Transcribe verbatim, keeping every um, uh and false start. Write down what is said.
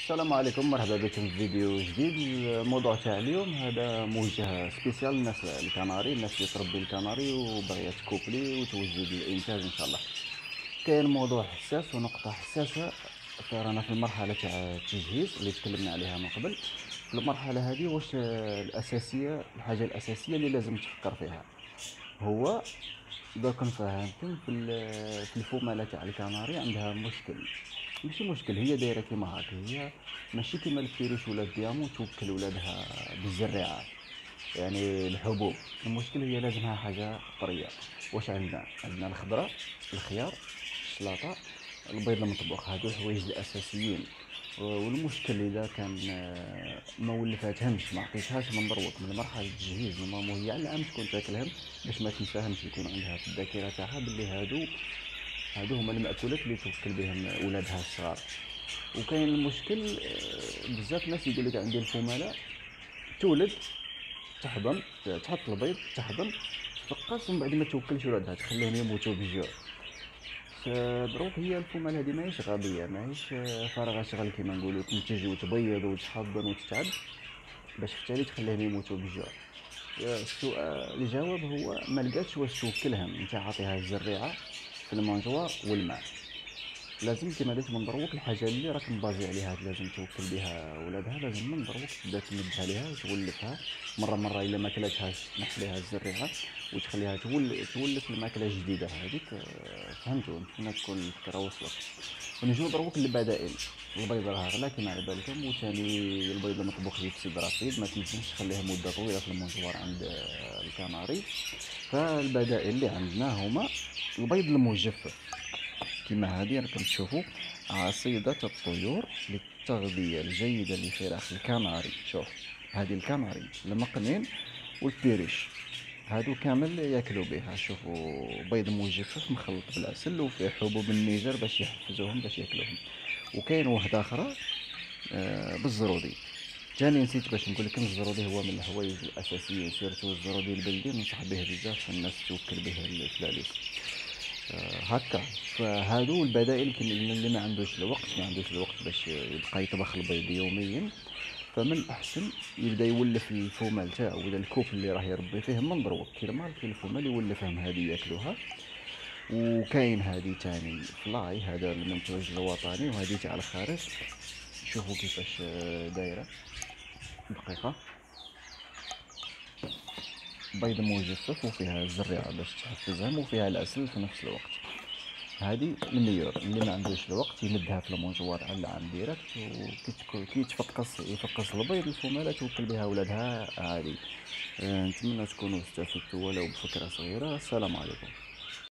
السلام عليكم، مرحبا بكم في فيديو جديد. الموضوع تاع اليوم هذا موجه سبيسيال للناس الكناري، الناس اللي تربي الكناري وباغيه تكوبلي وتوجد الانتاج ان شاء الله. كاين موضوع حساس ونقطه حساسه، رانا في المرحله تاع التجهيز اللي تكلمنا عليها من قبل. في المرحله هذه واش الاساسيه، الحاجه الاساسيه اللي لازم تفكر فيها هو دوك نفهمكم في ال- في الفماله تاع الكناري عندها مشكل. ماشي مشكل، هي دايره كيما هاك، هي ماشي كيما الفيروش ولا الديامو توكل ولادها بالزريعه، يعني الحبوب. المشكل هي لازمها حاجه طريه. واش عندنا؟ عندنا الخضره، الخيار، السلطه، البيض المطبوخ، هادو الحوايج الاساسيين. والمشكل اذا كان آه، ما ولفاتهمش، ما عطيتهاش من دروك من مرحله التجهيز لمامو هي على العام تكون تاكلهم، باش ما تنساهمش، يكون عندها في الذاكره تاعها باللي هادو هادو هما المأكولات اللي توكل بهم ولادها الصغار. وكاين المشكل آه، بزاف ناس يقول لك عندي الفماله تولد، تحضن، تحط البيض، تحضن، تفقس، ومن بعد ما توكلش ولادها تخليهم يموتوا بالجوع. دروك هي الفمال هذه ماهيش غبيه، ماهيش آه، فارغه شغل كيما نقولوا، تنتج وتبيض وتحضن وتتعب باش في التالي تخليهم يموتوا بالجوع. السؤال الجواب هو ما لقاتش واش توكلهم، انت عاطيها الزريعه في المونجوار والماء. لازم كيما قلت من دروك الحاجه اللي راك مبازي عليها لازم توكل بها ولادها، لازم من دروك تبدا تمدها ليها وتولفها مره مره، الا ما كلاتهاش تنحي ليها الزريعه وتخليها تول تولف الماكله الجديده هذيك. آه، فهمتوا؟ نتمنى تكون الفكره وصلت. ونجيو دروك للبدائل. البيض راه غلا كيما على بالكم، وثاني البيض المطبوخ يفسد رصيد، ما تنجمش تخليه مده طويله في المونجوار عند آه، الكناري. فالبدائل اللي عندنا هما البيض المجفف، كما هذه راكم تشوفوا عصيدة الطيور للتغذية الجيدة لفراخ الكناري. شوف، هذه الكناري، المقنين والبيريش، هادو كامل ياكلوا بها. شوفوا، بيض مجفف مخلط بالعسل وفيه حبوب النيجر باش يحفزوهم باش ياكلوهم. وكاين واحدة أخرى آه بالزرودي. جاني نسيت باش نقول لكم، الزرودي هو من الحوايج الأساسية، سيرتو الزرودي البلدي ننصح به بزاف الناس توكل به الفلاليس. آه، هكا. فهادو البدائل يمكن اللي ما عندوش الوقت، ما عندوش الوقت باش يبقى يطبخ البيض يوميا، فمن الاحسن يبدا يولف الفومال تاعو ولا الكوب اللي راه يربي فيه من دروك، كي ماركي الفومال يولفهم هادي ياكلوها. وكاين هادي تاني فلاي، هذا المنتوج الوطني، وهادي تاع الخارج. شوفوا كيفاش آه، دايره دقيقه، بيض مجفف وفيها الزريعه باش تحفزهم وفيها العسل في نفس الوقت. هذه الميور. اللي ما عندوش الوقت يمدها في المونجوار على العام ديريكت، وكي تكو- كي يتفقس يفقس البيض الفمالة توكل بها ولادها عادي. آه، نتمنى تكونوا استفدتوا ولو بفكرة صغيرة. السلام عليكم.